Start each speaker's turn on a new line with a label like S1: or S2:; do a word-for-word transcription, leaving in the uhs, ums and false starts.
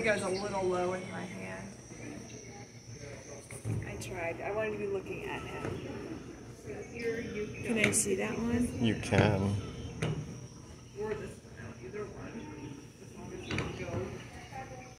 S1: goes a little low with my hand. I tried. I wanted to be looking at him. Can I see that one?
S2: You can.